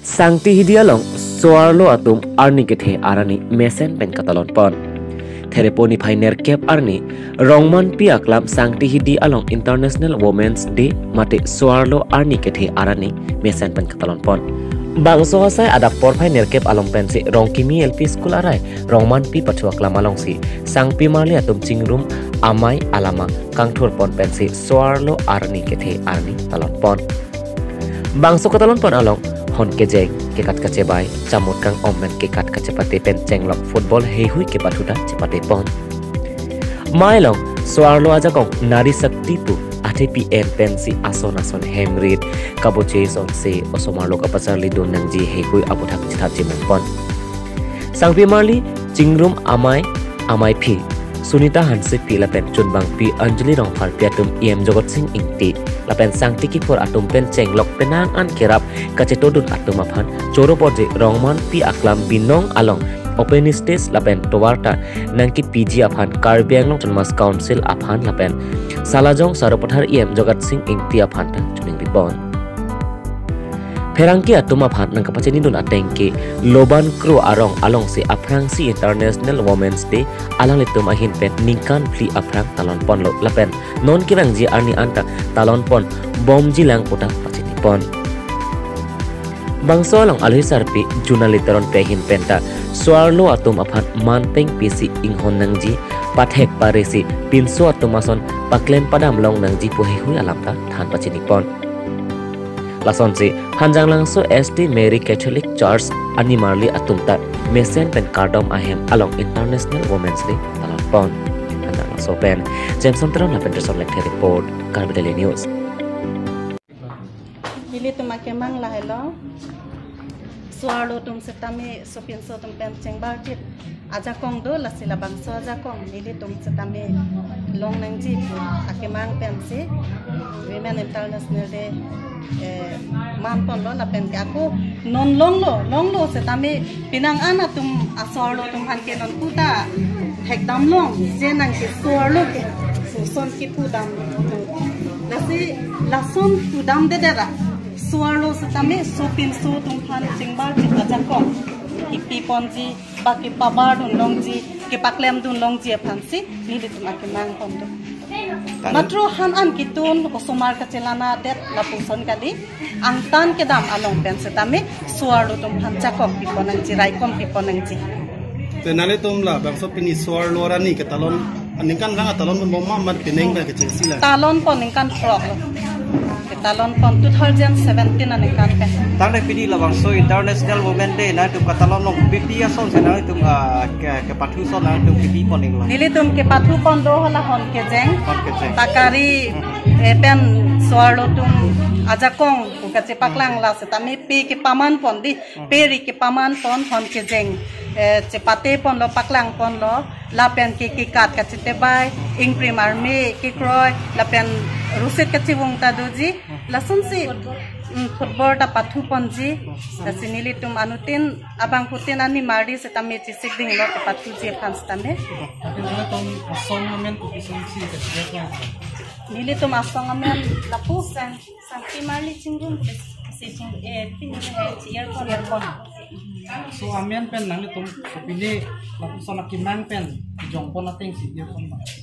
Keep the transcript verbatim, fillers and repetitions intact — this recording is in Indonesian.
Sangti hidialong soarlo atum arni kethe arani mesen pen katalon pon. Thereponi phainer kep arni rongman pi aklam sangti hidi along International Women's Day mate soarlo arni kethe arani mesen pen katalon pon. Bangso asai adak por phainer kep along pensi rongkimi L P School arai rongman pi pathu aklam along si sang pi marli atum chingrum amai alama kangthur pon pensi soarlo arni kethe arni talon pon. Bangso katalon pon along hon kejeng kekat kacebai camut kang omen kekat kacepate pen cenglok football hei hui ke pathuda cepate pon mailong soarlo aja kong nari sakti pu ate P M pensi ason ason hemrit kaboche son se osomarlo kapasarli don nangji hei hui abuthak chitha chimon pon sangpi marli chingrum amai amai phi Sunita Hanse pi lapen chunbang pi Anjali Rongphar pi atum Iem Jogot Singh ingti lapen sangti ki for atum pen cenglok penang an kerap kacetodun atum aphan choro porje rongman pi aklam binong along open stage lapen towarta nangki P G aphan Karbi Anglong Chunmas Council aphan lapen Salajong Saropothar Iem Jogot Singh ingti aphan tan chuning bipon Perangki atum aphan nang kapacheni dun atengki loban kru arong along si aprangsi International Women's Day alang litum ahin pen ningkan pli aprang talon pon lo lapen non kirang ji arni anta talon pon bom jilang putak pacheni pon bangso along alhi sarpi juna literon pehin penta soarlo atum aphan manpeng pisi inghon nangji pathek paresi pinso atumason paklen padam long nangji puhe hui alamta than pacheni pon Lason si hanjang langso S T Mary Catholic Church ani marli atumta mesen pen kardom ahem along International Women's Day talon pon hanjang langso pen Jameson Tron la Peterson lecture report Karbi Daily News Bili tumakemang la hello Suarlo tum setame sopin so tum pen chengbar tit aja kong do la sila bangso aja kong bili tum setame long nangji akemang pen si Women International Day eh man pon lo la pen ka aku non long lo long lo se tami pinang ana tum asor lo tum han ke non puta hek dam long je nang ke sor lo ke so son ki pu dam la si la son pu dam de de ra sor lo se tami so pin so tum han singbar ti ta kong ki pi pon ji ba ki pa bar dun long ji ke paklem dun long ji phan si ni de tum ke mang pon do Matro han an kitun osomar kachelana det lapuson kali angtan ke dam along pen setame suarlo tum han chakok piponang ji raikom piponang ji tenale tum la bangso pini suarlo rani ke talon aningkan rang talon mon bomma mat pineng ba ke sila talon pon ningkan frog ke talon pon two thousand seventeen aningkan pe tang le pini la bangso International Women Day na tum katalon no bipia son sana tum ke ke pathu son na tum pipi poning la nili tum ke pathu pon do hala hon ke jeng hon ke jeng takari pen suarlo tum aja kong ka chepaklang la setame pe ke paman pon di peri ke paman pon hon ke jeng cepate pon lo paklang pon lo la pen ke ke kat ka chite bai ing primar me ke kroy la pen ruset ka chiwong ta doji la sun si football ta pathu pon ji ta sinili tum anutin abang putin ani mardi setame chi sigding lo ka pathu je phans tame nili tum asong amen la pu san san ti marli chingum se ching e tin he earphone earphone So amen pen nang tum pili lapu sana kimang pen jongpon nating si earphone